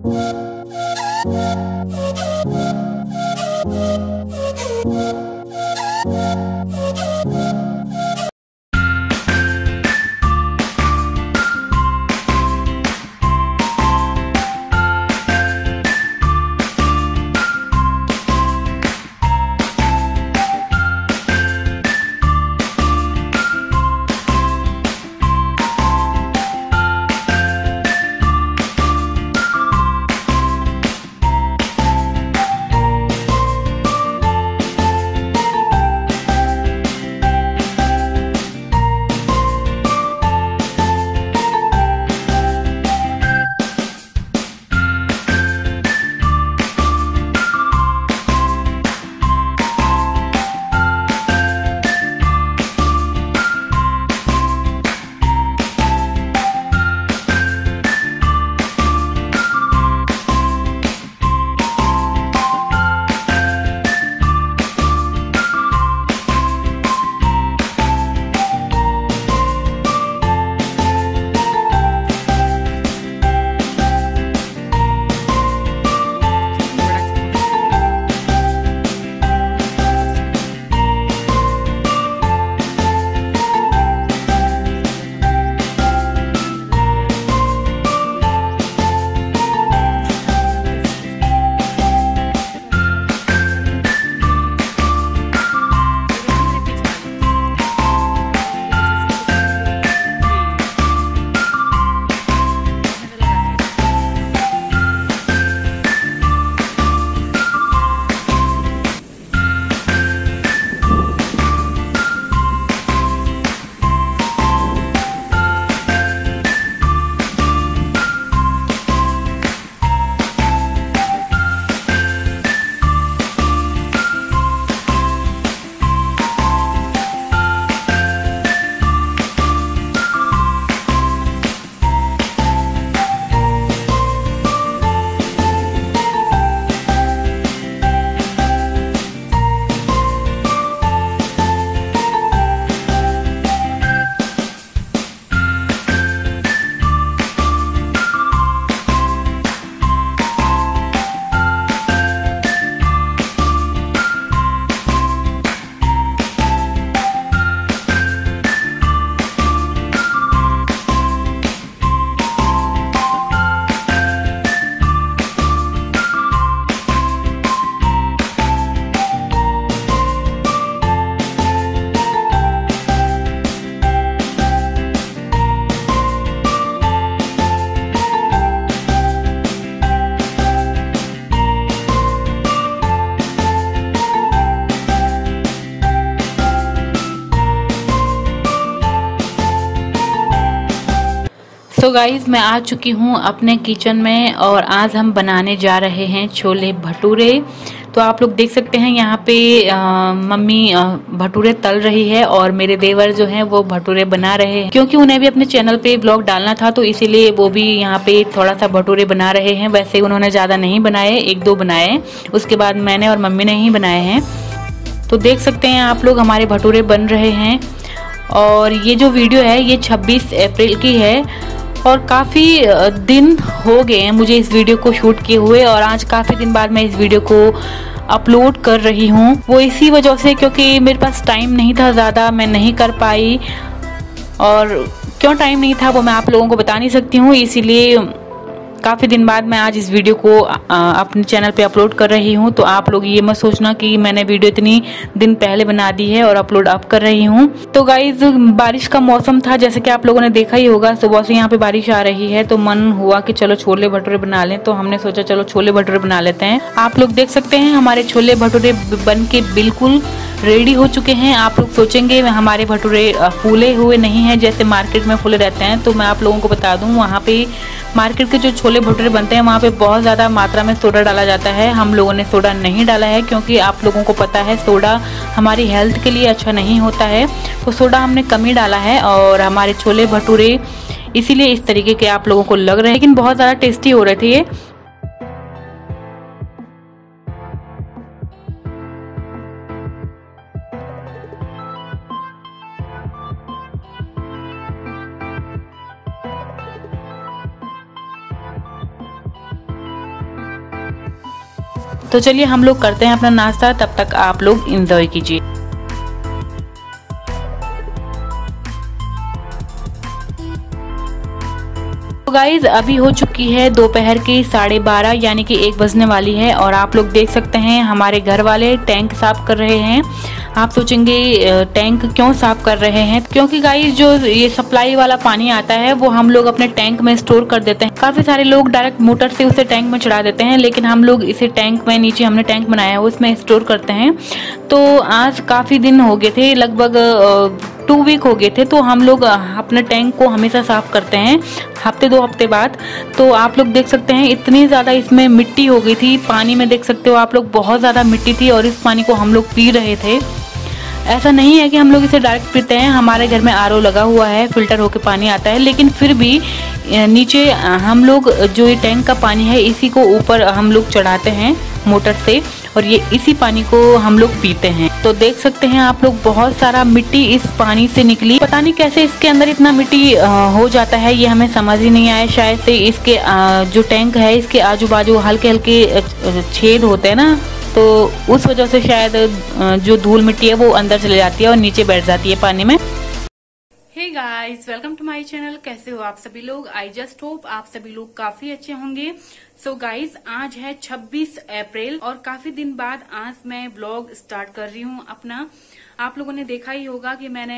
So guys मैं आ चुकी हूँ अपने किचन में और आज हम बनाने जा रहे हैं छोले भटूरे। तो आप लोग देख सकते हैं यहाँ पे मम्मी भटूरे तल रही है और मेरे देवर जो हैं वो भटूरे बना रहे हैं, क्योंकि उन्हें भी अपने चैनल पे ब्लॉग डालना था तो इसीलिए वो भी यहाँ पे थोड़ा सा भटूरे बना रहे हैं। वैसे उन्होंने ज़्यादा नहीं बनाए, एक दो बनाए, उसके बाद मैंने और मम्मी ने ही बनाए हैं। तो देख सकते हैं आप लोग हमारे भटूरे बन रहे हैं। और ये जो वीडियो है ये 26 अप्रैल की है और काफ़ी दिन हो गए हैं मुझे इस वीडियो को शूट किए हुए, और आज काफ़ी दिन बाद मैं इस वीडियो को अपलोड कर रही हूँ। वो इसी वजह से क्योंकि मेरे पास टाइम नहीं था ज़्यादा, मैं नहीं कर पाई। और क्यों टाइम नहीं था वो मैं आप लोगों को बता नहीं सकती हूँ, इसीलिए काफ़ी दिन बाद मैं आज इस वीडियो को अपने चैनल पे अपलोड कर रही हूँ। तो आप लोग ये मत सोचना कि मैंने वीडियो इतनी दिन पहले बना दी है और अपलोड अब कर रही हूँ। तो गाइज बारिश का मौसम था, जैसे कि आप लोगों ने देखा ही होगा, सुबह से यहाँ पे बारिश आ रही है तो मन हुआ कि चलो छोले भटूरे बना लें। तो हमने सोचा चलो छोले भटूरे बना लेते हैं। आप लोग देख सकते हैं हमारे छोले भटूरे बन के बिल्कुल रेडी हो चुके हैं। आप लोग सोचेंगे हमारे भटूरे फूले हुए नहीं हैं जैसे मार्केट में फूले रहते हैं, तो मैं आप लोगों को बता दूं वहाँ पे मार्केट के जो छोले भटूरे बनते हैं वहाँ पे बहुत ज़्यादा मात्रा में सोडा डाला जाता है। हम लोगों ने सोडा नहीं डाला है क्योंकि आप लोगों को पता है सोडा हमारी हेल्थ के लिए अच्छा नहीं होता है, तो सोडा हमने कम ही डाला है। और हमारे छोले भटूरे इसीलिए इस तरीके के आप लोगों को लग रहे हैं, लेकिन बहुत ज़्यादा टेस्टी हो रहे थे ये। तो चलिए हम लोग करते हैं अपना नाश्ता, तब तक आप लोग एंजॉय कीजिए। तो गाइज अभी हो चुकी है दोपहर की 12:30 यानी कि 1 बजने वाली है और आप लोग देख सकते हैं हमारे घर वाले टैंक साफ कर रहे हैं। आप सोचेंगे टैंक क्यों साफ कर रहे हैं, क्योंकि गाइस जो ये सप्लाई वाला पानी आता है वो हम लोग अपने टैंक में स्टोर कर देते हैं। काफी सारे लोग डायरेक्ट मोटर से उसे टैंक में चढ़ा देते हैं, लेकिन हम लोग इसे टैंक में, नीचे हमने टैंक बनाया है उसमें स्टोर करते हैं। तो आज काफी दिन हो गए थे, लगभग 2 वीक हो गए थे, तो हम लोग अपने टैंक को हमेशा साफ करते हैं हफ्ते 2 हफ्ते बाद। तो आप लोग देख सकते हैं इतनी ज़्यादा इसमें मिट्टी हो गई थी, पानी में देख सकते हो आप लोग बहुत ज़्यादा मिट्टी थी और इस पानी को हम लोग पी रहे थे। ऐसा नहीं है कि हम लोग इसे डायरेक्ट पीते हैं, हमारे घर में आरओ लगा हुआ है, फिल्टर होकर पानी आता है, लेकिन फिर भी नीचे हम लोग जो ये टैंक का पानी है इसी को ऊपर हम लोग चढ़ाते हैं मोटर से और ये इसी पानी को हम लोग पीते हैं। तो देख सकते हैं आप लोग बहुत सारा मिट्टी इस पानी से निकली। पता नहीं कैसे इसके अंदर इतना मिट्टी हो जाता है, ये हमें समझ ही नहीं आया। शायद से इसके जो टैंक है इसके आजू बाजू हल्के हल्के छेद होते हैं ना, तो उस वजह से शायद जो धूल मिट्टी है वो अंदर चले जाती है और नीचे बैठ जाती है पानी में। Hey guys, welcome to my channel. कैसे हो आप सभी लोग? आई जस्ट होप आप सभी लोग काफी अच्छे होंगे। सो गाइस, आज है 26 अप्रैल और काफी दिन बाद आज मैं व्लॉग स्टार्ट कर रही हूँ अपना। आप लोगों ने देखा ही होगा कि मैंने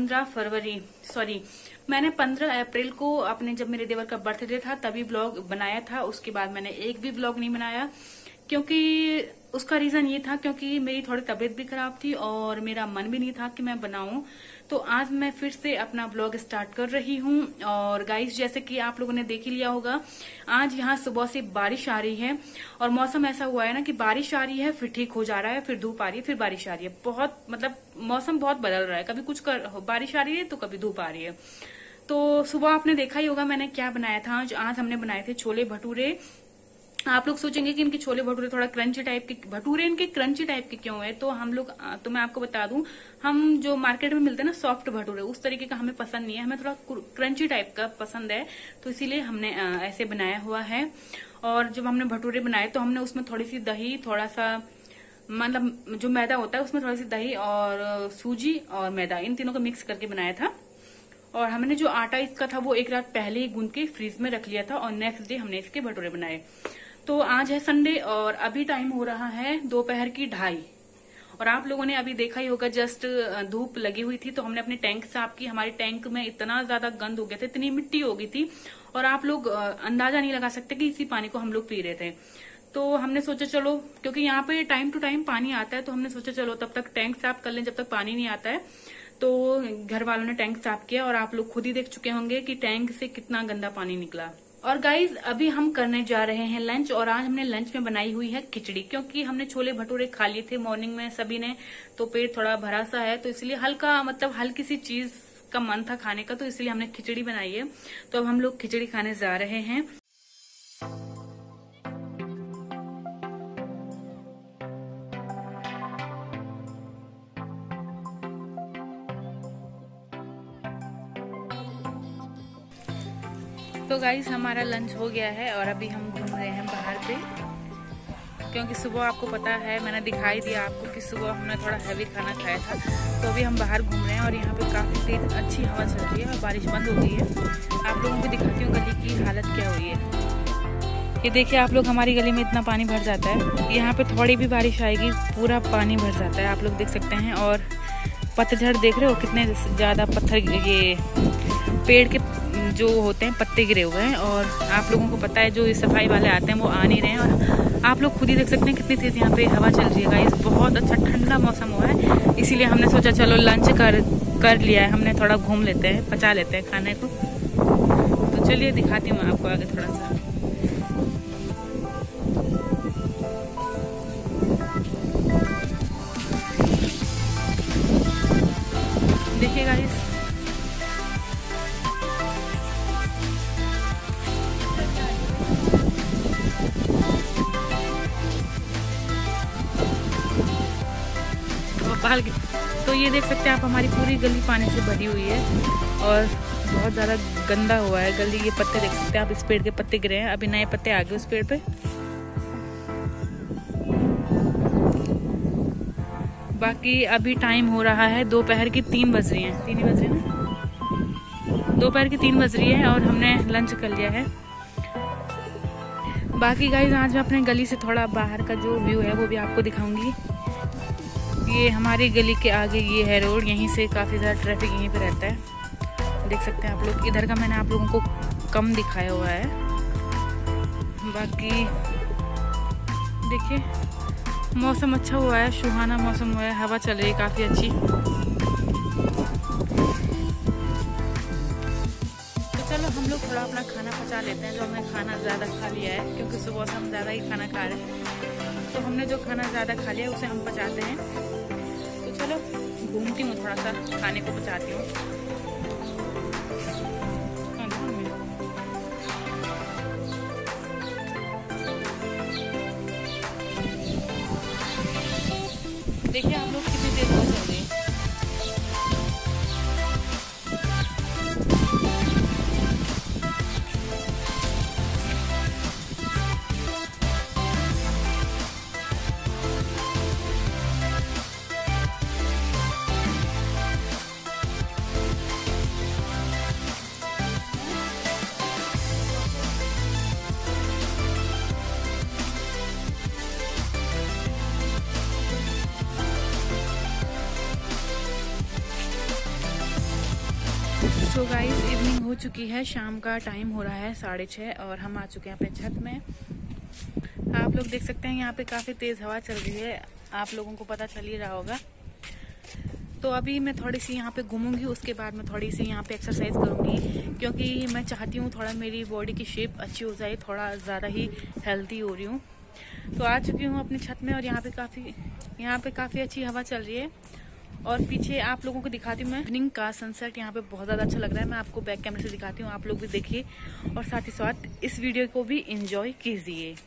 15 अप्रैल को अपने, जब मेरे देवर का बर्थडे था तभी व्लॉग बनाया था। उसके बाद मैंने एक भी व्लॉग नहीं बनाया, क्योंकि उसका रीजन ये था क्योंकि मेरी थोड़ी तबीयत भी खराब थी और मेरा मन भी नहीं था कि मैं बनाऊं। तो आज मैं फिर से अपना व्लॉग स्टार्ट कर रही हूं। और गाइस, जैसे कि आप लोगों ने देख ही लिया होगा, आज यहाँ सुबह से बारिश आ रही है और मौसम ऐसा हुआ है ना कि बारिश आ रही है, फिर ठीक हो जा रहा है, फिर धूप आ रही है, फिर बारिश आ रही है। बहुत मतलब मौसम बहुत बदल रहा है, कभी कुछ बारिश आ रही है तो कभी धूप आ रही है। तो सुबह आपने देखा ही होगा मैंने क्या बनाया था। आज हमने बनाए थे छोले भटूरे। आप लोग सोचेंगे कि इनके छोले भटूरे थोड़ा क्रंची टाइप के, भटूरे इनके क्रंची टाइप के क्यों है? तो मैं आपको बता दूं, हम जो मार्केट में मिलते हैं ना सॉफ्ट भटूरे, उस तरीके का हमें पसंद नहीं है, हमें थोड़ा क्रंची टाइप का पसंद है, तो इसीलिए हमने ऐसे बनाया हुआ है। और जब हमने भटूरे बनाए तो हमने उसमें थोड़ी सी दही, थोड़ा सा मतलब जो मैदा होता है उसमें थोड़ी सी दही और सूजी और मैदा, इन तीनों को मिक्स करके बनाया था। और हमने जो आटा इसका था वो एक रात पहले ही गूंद के फ्रीज में रख लिया था और नेक्स्ट डे हमने इसके भटूरे बनाए। तो आज है संडे और अभी टाइम हो रहा है दोपहर की 2:30 और आप लोगों ने अभी देखा ही होगा जस्ट धूप लगी हुई थी तो हमने अपने टैंक साफ की। हमारे टैंक में इतना ज्यादा गंद हो गया था, इतनी मिट्टी हो गई थी और आप लोग अंदाजा नहीं लगा सकते कि इसी पानी को हम लोग पी रहे थे। तो हमने सोचा चलो, क्योंकि यहाँ पे टाइम टू टाइम पानी आता है, तो हमने सोचा चलो तब तक टैंक साफ कर लें जब तक पानी नहीं आता है। तो घर वालों ने टैंक साफ किया और आप लोग खुद ही देख चुके होंगे कि टैंक से कितना गंदा पानी निकला। और गाइज, अभी हम करने जा रहे हैं लंच और आज हमने लंच में बनाई हुई है खिचड़ी, क्योंकि हमने छोले भटूरे खा लिए थे मॉर्निंग में सभी ने, तो पेट थोड़ा भरा सा है, तो इसलिए हल्की सी चीज का मन था खाने का, तो इसलिए हमने खिचड़ी बनाई है। तो अब हम लोग खिचड़ी खाने जा रहे हैं। तो गाइस, हमारा लंच हो गया है और अभी हम घूम रहे हैं बाहर पे, क्योंकि सुबह आपको पता है मैंने दिखाई दिया आपको कि सुबह हमने थोड़ा हैवी खाना खाया था। तो अभी हम बाहर घूम रहे हैं और यहाँ पे काफी तेज अच्छी हवा चल रही है और बारिश बंद हो गई है। आप लोगों को दिखाती हूँ गली की हालत क्या हुई है। ये देखिए आप लोग, हमारी गली में इतना पानी भर जाता है, यहाँ पे थोड़ी भी बारिश आएगी पूरा पानी भर जाता है, आप लोग देख सकते हैं। और पतझड़ देख रहे हो कितने ज्यादा पत्थर, ये पेड़ के जो होते हैं पत्ते गिरे हुए हैं। और आप लोगों को पता है जो सफाई वाले आते हैं वो आ नहीं रहे हैं और आप लोग खुद ही देख सकते हैं कितनी तेज यहाँ पे हवा चल रही है गाइस। बहुत अच्छा ठंडा मौसम हुआ है, इसीलिए हमने सोचा चलो लंच कर लिया है हमने, थोड़ा घूम लेते हैं, पचा लेते हैं खाने को। तो चलिए दिखाती हूँ मैं आपको आगे थोड़ा सा। देखिए गाइस, तो ये देख सकते हैं आप, हमारी पूरी गली पानी से भरी हुई है और बहुत ज़्यादा गंदा हुआ है गली। ये पत्ते देख सकते हैं आप, इस पेड़ के पत्ते गिरे हैं, अभी नए पत्ते आ गए उस पेड़ पे। बाकी अभी टाइम हो रहा है दोपहर की 3 बज रही हैं, 3 ही बज रही है ना, दोपहर की 3 बज रही है और हमने लंच कर लिया है। बाकी गाइस आज मैं अपने गली से थोड़ा बाहर का जो व्यू है वो भी आपको दिखाऊंगी। ये हमारी गली के आगे ये है रोड, यहीं से काफ़ी ज़्यादा ट्रैफिक यहीं पे रहता है, देख सकते हैं आप लोग। इधर का मैंने आप लोगों को कम दिखाया हुआ है। बाकी देखिए मौसम अच्छा हुआ है, सुहाना मौसम हुआ है, हवा चल रही है काफ़ी अच्छी। तो चलो हम लोग थोड़ा अपना खाना पचा लेते हैं, जो हमने खाना ज़्यादा खा लिया है क्योंकि सुबह से हम ज़्यादा ही खाना खा रहे हैं, तो हमने जो खाना ज़्यादा खा लिया है उसे हम पचाते हैं। तो चलो घूमती हूँ, थोड़ा सा खाने को पचाती हूँ। देखिए आप लोग कितनी देर हो चल रही है। सो गाइस इवनिंग हो चुकी है, शाम का टाइम हो रहा है 6:30 और हम आ चुके हैं अपने छत में। आप लोग देख सकते हैं यहाँ पे काफ़ी तेज़ हवा चल रही है, आप लोगों को पता चल ही रहा होगा। तो अभी मैं थोड़ी सी यहाँ पे घूमूंगी, उसके बाद मैं थोड़ी सी यहाँ पे एक्सरसाइज करूँगी क्योंकि मैं चाहती हूँ थोड़ा मेरी बॉडी की शेप अच्छी हो जाए, थोड़ा ज़्यादा ही हेल्दी हो रही हूँ। तो आ चुकी हूँ अपनी छत में और यहाँ पे काफ़ी अच्छी हवा चल रही है। और पीछे आप लोगों को दिखाती हूँ मैं इवनिंग का सनसेट, यहाँ पे बहुत ज़्यादा अच्छा लग रहा है। मैं आपको बैक कैमरे से दिखाती हूँ, आप लोग भी देखिए और साथ ही साथ इस वीडियो को भी एंजॉय कीजिए।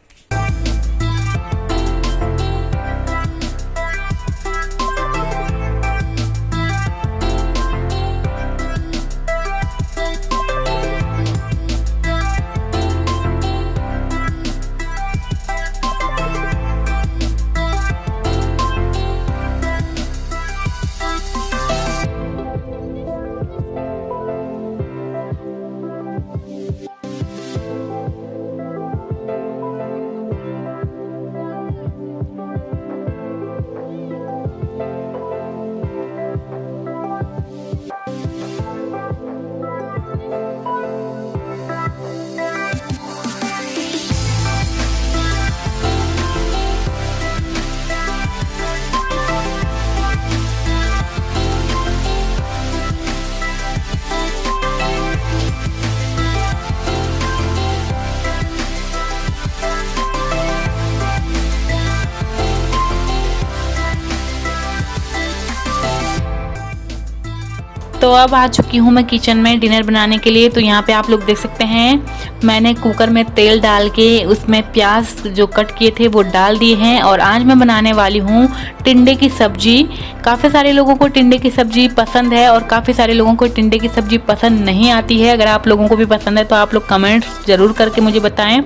तो अब आ चुकी हूँ मैं किचन में डिनर बनाने के लिए। तो यहाँ पे आप लोग देख सकते हैं मैंने कुकर में तेल डाल के उसमें प्याज जो कट किए थे वो डाल दिए हैं और आज मैं बनाने वाली हूँ टिंडे की सब्जी। काफ़ी सारे लोगों को टिंडे की सब्जी पसंद है और काफ़ी सारे लोगों को टिंडे की सब्जी पसंद नहीं आती है। अगर आप लोगों को भी पसंद है तो आप लोग कमेंट्स ज़रूर करके मुझे बताएं।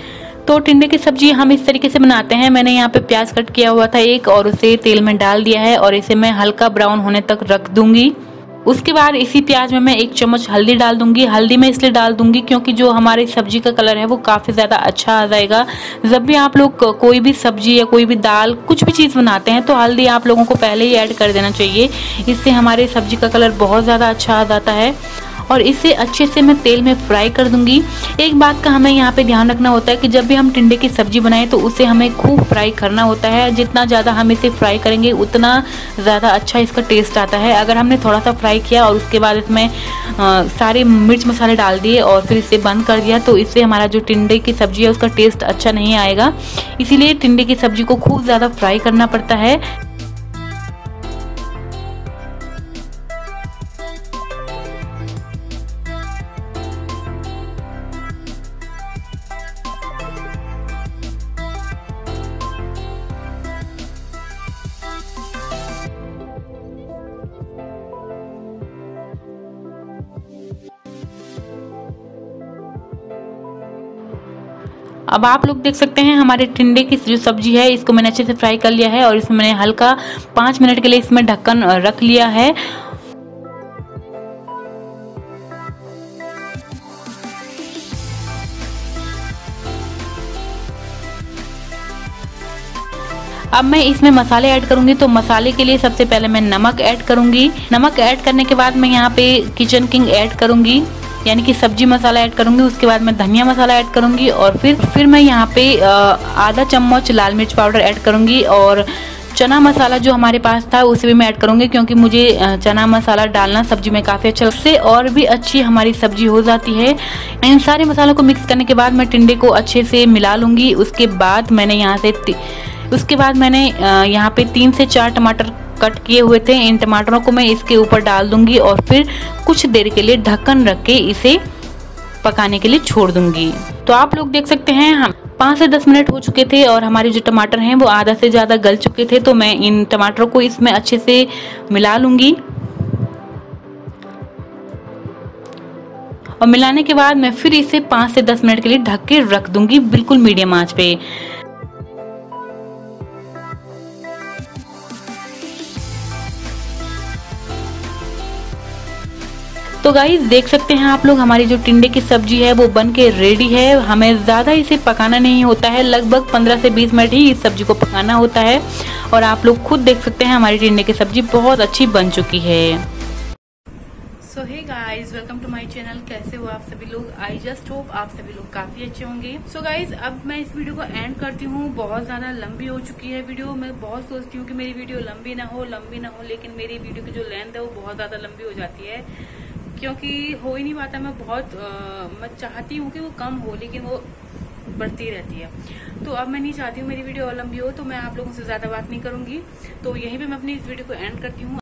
तो टिंडे की सब्जी हम इस तरीके से बनाते हैं। मैंने यहाँ पे प्याज कट किया हुआ था एक और उसे तेल में डाल दिया है और इसे मैं हल्का ब्राउन होने तक रख दूंगी। उसके बाद इसी प्याज में मैं 1 चम्मच हल्दी डाल दूंगी। हल्दी मैं इसलिए डाल दूंगी क्योंकि जो हमारी सब्जी का कलर है वो काफ़ी ज़्यादा अच्छा आ जाएगा। जब भी आप लोग कोई भी सब्जी या कोई भी दाल कुछ भी चीज़ बनाते हैं तो हल्दी आप लोगों को पहले ही ऐड कर देना चाहिए, इससे हमारे सब्जी का कलर बहुत ज़्यादा अच्छा आ जाता है। और इसे अच्छे से मैं तेल में फ्राई कर दूंगी। एक बात का हमें यहाँ पे ध्यान रखना होता है कि जब भी हम टिंडे की सब्जी बनाएं तो उसे हमें खूब फ्राई करना होता है। जितना ज़्यादा हम इसे फ्राई करेंगे उतना ज़्यादा अच्छा इसका टेस्ट आता है। अगर हमने थोड़ा सा फ्राई किया और उसके बाद इसमें सारे मिर्च मसाले डाल दिए और फिर इसे बंद कर दिया तो इससे हमारा जो टिंडे की सब्जी है उसका टेस्ट अच्छा नहीं आएगा। इसीलिए टिंडे की सब्जी को खूब ज़्यादा फ्राई करना पड़ता है। अब आप लोग देख सकते हैं हमारे टिंडे की जो सब्जी है इसको मैंने अच्छे से फ्राई कर लिया है और इसमें मैंने हल्का 5 मिनट के लिए इसमें ढक्कन रख लिया है। अब मैं इसमें मसाले ऐड करूंगी। तो मसाले के लिए सबसे पहले मैं नमक ऐड करूंगी। नमक ऐड करने के बाद मैं यहाँ पे किचन किंग ऐड करूंगी, यानी कि सब्जी मसाला ऐड करूंगी। उसके बाद मैं धनिया मसाला ऐड करूंगी और फिर मैं यहाँ पे आधा चम्मच लाल मिर्च पाउडर ऐड करूंगी और चना मसाला जो हमारे पास था उसे भी मैं ऐड करूंगी, क्योंकि मुझे चना मसाला डालना सब्जी में काफ़ी अच्छा, उससे और भी अच्छी हमारी सब्जी हो जाती है। इन सारे मसालों को मिक्स करने के बाद मैं टिंडे को अच्छे से मिला लूँगी। उसके बाद मैंने यहाँ पे 3 से 4 टमाटर कट किए हुए थे। इन टमाटरों को मैं इसके ऊपर डाल दूंगी और फिर कुछ देर के लिए ढक्कन रख के इसे पकाने के लिए छोड़ दूंगी। तो आप लोग देख सकते हैं हम 5 से 10 मिनट हो चुके थे और हमारे जो टमाटर हैं वो आधा से ज़्यादा गल चुके थे। तो मैं इन टमाटरों को इसमें अच्छे से मिला लूंगी और मिलाने के बाद मैं फिर इसे 5 से 10 मिनट के लिए ढक के रख दूंगी, बिल्कुल मीडियम आंच पे। तो गाइस देख सकते हैं आप लोग हमारी जो टिंडे की सब्जी है वो बन के रेडी है। हमें ज़्यादा इसे पकाना नहीं होता है, लगभग 15 से 20 मिनट ही इस सब्जी को पकाना होता है। और आप लोग खुद देख सकते हैं हमारी टिंडे की सब्जी बहुत अच्छी बन चुकी है। So hey guys, welcome to my channel. कैसे हो आप सभी लोग? आई जस्ट होप आप सभी लोग काफी अच्छे होंगे। सो गाइस, अब मैं इस वीडियो को एंड करती हूँ। बहुत ज्यादा लंबी हो चुकी है वीडियो। मैं बहुत सोचती हूँ कि मेरी वीडियो लंबी ना हो, लेकिन मेरी वीडियो की जो लेंथ है वो बहुत ज्यादा लंबी हो जाती है, क्योंकि हो ही नहीं पाता। मैं चाहती हूँ कि वो कम हो, लेकिन वो बढ़ती रहती है। तो अब मैं नहीं चाहती हूँ मेरी वीडियो और लंबी हो, तो मैं आप लोगों से ज्यादा बात नहीं करूंगी। तो यहीं पे मैं अपनी इस वीडियो को एंड करती हूँ।